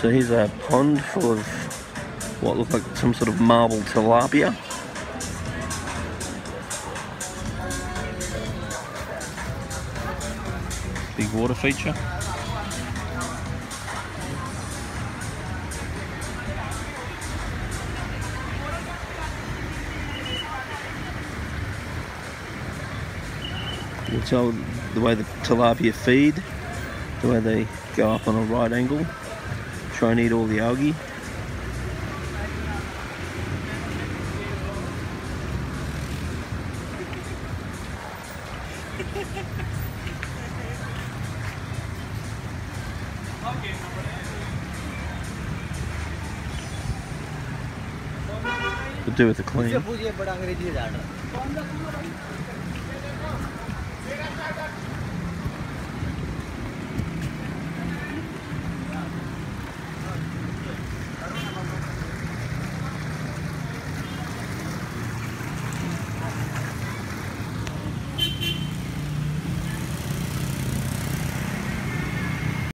So here's a pond full of what look like some sort of marble tilapia. Big water feature. You can tell the way the tilapia feed, the way they go up on a right angle, try and eat all the algae. Could do with a clean.